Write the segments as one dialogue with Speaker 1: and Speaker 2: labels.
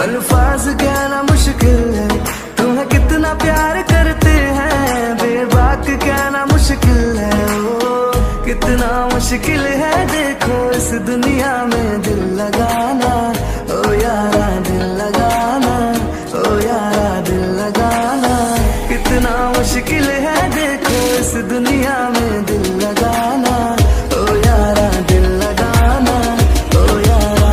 Speaker 1: अल्फाज कहना मुश्किल है, तुम्हें कितना प्यार करते हैं बेबाक कहना मुश्किल है। ओ कितना मुश्किल है देखो इस दुनिया में दिल लगाना। ओ यारा दिल लगाना, ओ यारा दिल लगाना। कितना मुश्किल है देखो इस दुनिया में दिल लगाना। ओ यारा दिल लगाना, ओ यारा।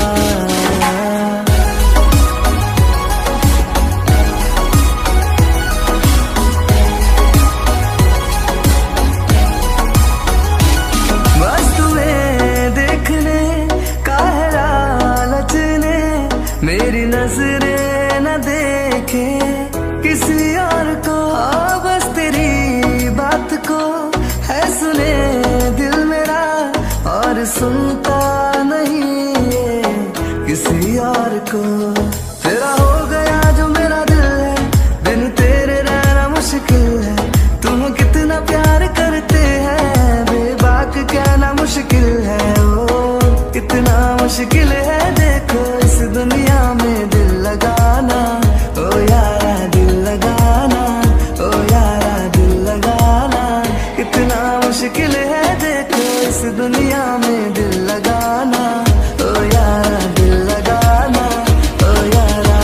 Speaker 1: बस तुम्हें देखने का है लालच ने, मेरी नजरें न देखे किसी और को। बस तेरी बात को है सुने दिल मेरा, और सुनता नहीं ये किसी और को। तेरा हो गया जो मेरा दिल है, बिन तेरे रहना मुश्किल है। तुम कितना प्यार करते हैं बेबाक कहना मुश्किल है। ओ कितना मुश्किल है देखो इस दुनिया में दिल लगाना। ओ यारा दिल लगाना, ओ यारा दिल लगाना। कितना मुश्किल है देखो इस दुनिया में दिल लगाना। ओ यारा दिल लगाना, ओ यारा।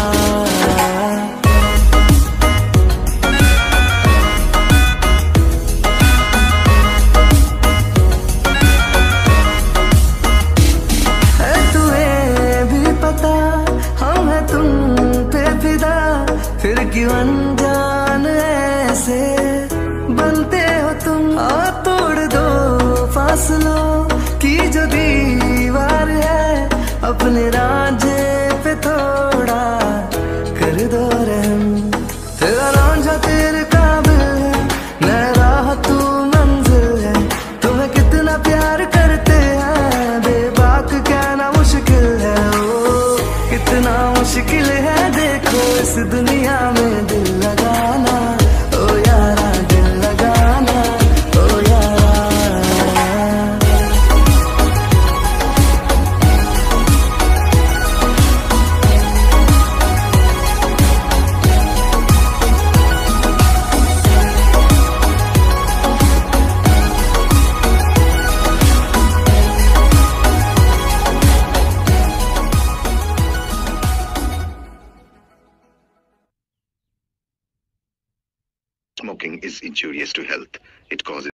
Speaker 1: है तुम्हें भी पता हम है तुम पे फिदा, फिर क्यों अनजान ऐसे बनते हो तुम। तोड़ दो फासलों की जो दीवार है, अपने रांझे पे थोड़ा कर दो रहम। तेरा रांझा तेरे काबिल है, मैं राह तू मंजिल है। तुम्हें कितना प्यार करते हैं बेबाक कहना मुश्किल है। ओ कितना मुश्किल है देखो इस दुनिया में दिल लगाना। ओ यारा दिल लगाना, ओ यारा।
Speaker 2: Smoking is injurious to health. It causes